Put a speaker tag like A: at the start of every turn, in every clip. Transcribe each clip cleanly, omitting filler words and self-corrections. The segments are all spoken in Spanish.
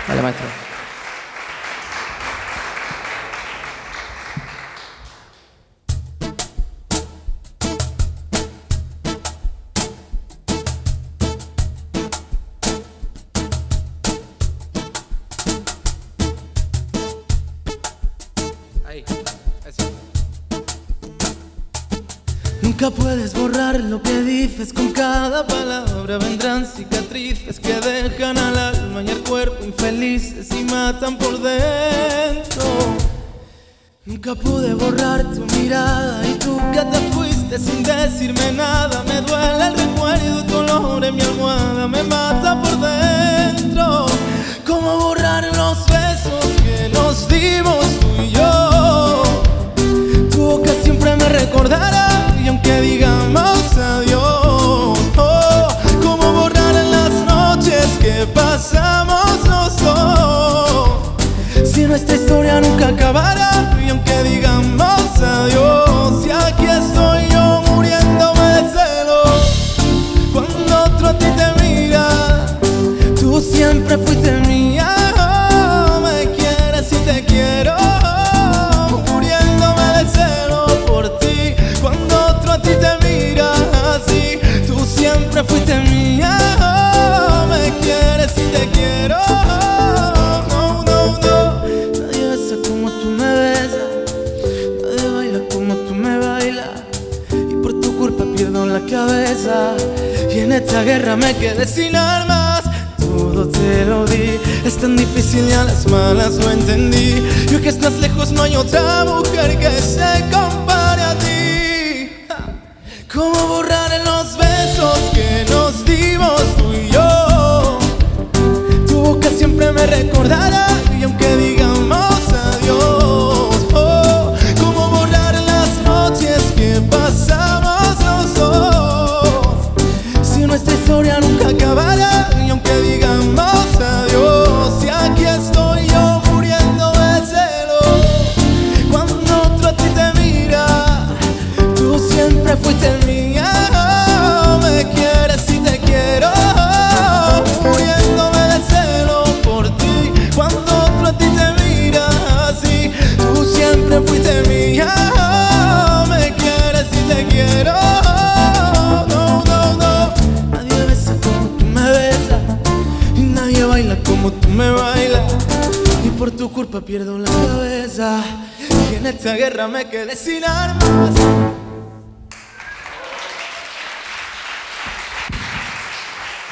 A: Vale, maestro. Ahí, eso.
B: Nunca puedes borrar lo que dices, con cada palabra vendrán cicatrices que dejan al alma y al cuerpo infelices y matan por dentro. Nunca pude borrar tu mirada y tú que te fuiste sin decirme nada. Me duele el recuerdo, tu olor en mi almohada me mata por dentro. ¿Cómo borrar los besos que nos dimos tú y yo? Tu boca siempre me recordará y aunque digamos adiós, oh, ¿cómo borrar las noches que pasamos los dos? Si nuestra historia nunca acabará y aunque digamos adiós, y aquí estoy yo muriéndome de celos. Cuando otro a ti te mira, tú siempre fuiste mía. Me quieres y te quiero, muriéndome de celos por ti. Cuando otro a ti te mira así, tú siempre fuiste mía. Me quieres y te quiero. No, no, no. Nadie besa como tú me besas, nadie baila como tú me bailas, y por tu culpa pierdo la cabeza. Y en esta guerra me quedé sin armas. Todo te lo di, es tan difícil y a las malas lo entendí. Y hoy que estás lejos no hay otra mujer que se compare a ti. ¿Cómo borrar los besos que nos dimos tú y yo? Tu boca siempre me recordará y aunque digamos adiós, oh, ¿cómo borrar las noches que pasamos los dos? Si nuestra historia nunca acabará y aunque digamos adiós, y aquí estoy yo muriendo de celos. Cuando otro a ti te mira, tú siempre fuiste mía. Me quieres y te quiero, muriéndome de celos por ti. Cuando otro a ti te mira así, tú siempre fuiste mía. Me quieres y te quiero. No, no, no. Nadie besa como tú me besas y nadie baila como tú me bailas, y por tu culpa pierdo la cabeza. Y en esta guerra me quedé sin armas.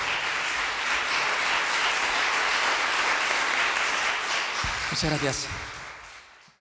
A: Muchas gracias.